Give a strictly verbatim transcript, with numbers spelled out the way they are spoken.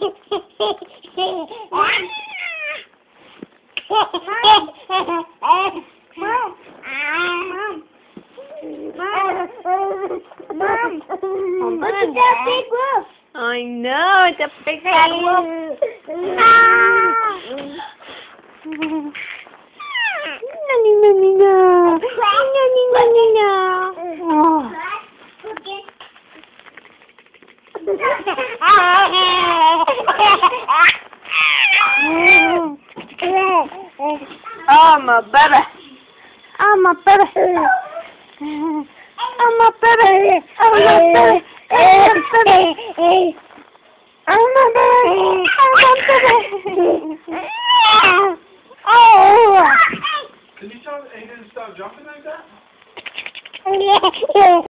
Look at that big wolf. I know, it's a big fat wolf. Nanny, nanny, no. Nanny, nanny, no. Oh. Oh, my baby. Oh, my baby. Oh, my baby. Oh, my baby. Oh, my baby. Oh, my baby. Oh, my baby. Can you tell Aiden to stop jumping like that? Yeah.